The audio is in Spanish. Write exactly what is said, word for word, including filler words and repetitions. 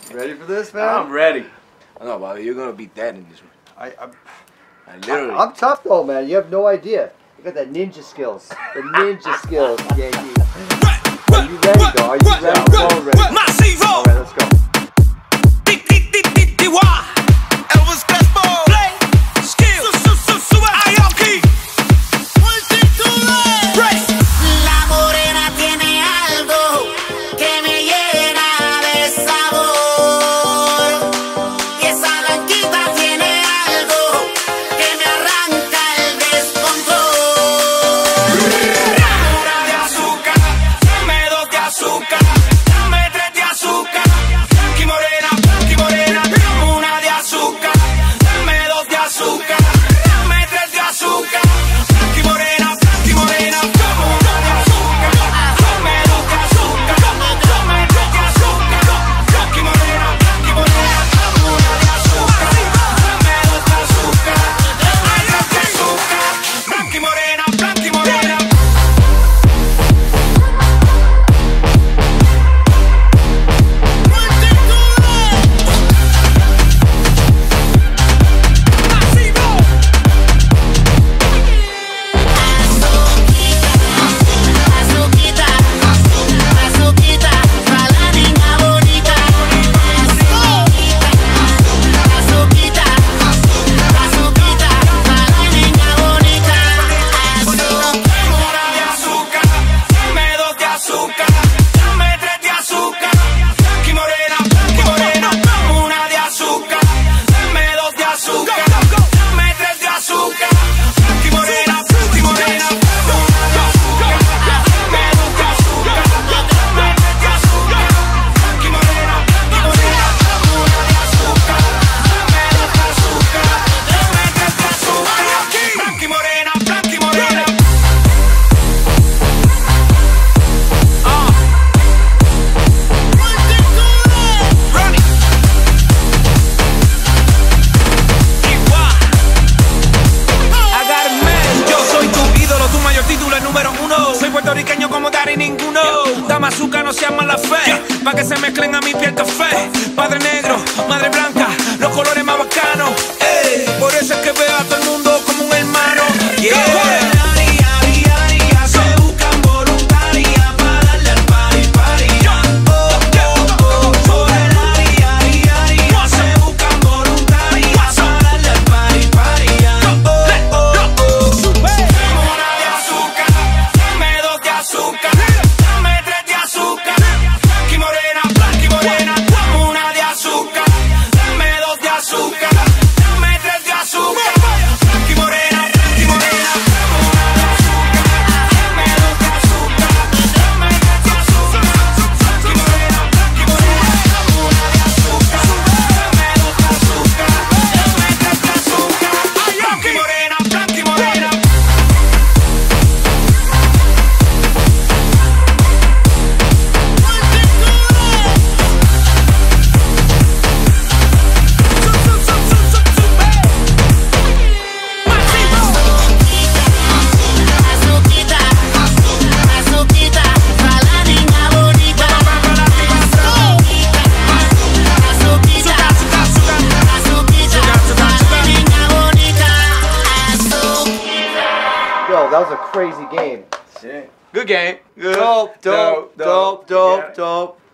Ready for this, man? I'm ready. I know, Bobby. You're gonna beat that in this one. I, I'm, I literally. I, I'm tough though, man. You have no idea. You got that ninja skills. The ninja skills, Yankee. Are you ready, though? Are you ready? I'm all ready. All right, let's go. Elvis Crespo. Play. Skill. Aoki. La morena tiene algo que me llena de sabor. Y esa blanquita tiene algo que me arranca el descontrol. Una de azúcar, dame dos de azúcar, dame tres de azúcar. Blanqui morena, blanqui morena, una de azúcar, dame dos de azúcar, dame tres de azúcar. Blanqui morena, blanqui morena, una de azúcar, dame dos de azúcar, dame tres de azúcar. Blanqui morena, blanqui morena, una de azúcar, dame dos de azúcar, dame tres de azúcar. Blanqui morena, blanqui morena. Azuquita, azuquita, para la niña bonita. Azuquita, azuquita, para la niña bonita. Una de azúcar, dame dos de azúcar, dame tres de azúcar. Blanqui morena, blanqui morena, una de azúcar, dame dos de azúcar, dame tres de azúcar. Blanqui morena, blanqui morena, una de azúcar, dame dos de azúcar, dame tres de azúcar. Blanqui morena, blanqui morena, una de azúcar, dame dos de azúcar, dame tres de azúcar. Blanqui morena, blanqui morena. Yo soy tu ídolo, tu mayor título, el número uno. Soy puertorriqueño como Dari ninguno. Dame azúcar, no seas mala fe, pa' que se mezclen a mi piel café. Padre negro, madre blanca, los colores más bacanos. Ey, por eso es que veo a todo el mundo como un hermano. Yeah. Se buscan voluntarias para darle al party, party. Oh, oh, oh, por el ari, ari, ari. Se buscan voluntarias para darle al party, party. Oh, oh, oh. Una de azúcar, dame dos de azúcar, dame tres de azúcar. Blanqui morena, blanqui morena, una de azúcar, dame dos de azúcar, dame tres de azúcar. Blanqui morena, blanqui morena, una de azúcar, dame dos de azúcar, dame tres de azúcar. Blanqui morena, blanqui morena, una de azúcar, dame dos de azúcar, dame tres de azúcar. Blanqui morena, blanqui morena. Azuquita, azuquita, para la niña bonita. Azuquita, azuquita, para la niña bonita. Azuquita. Yo, that was a crazy game. Shit. Good game. Good. Dope, dope, dope, dope, Yeah. dope.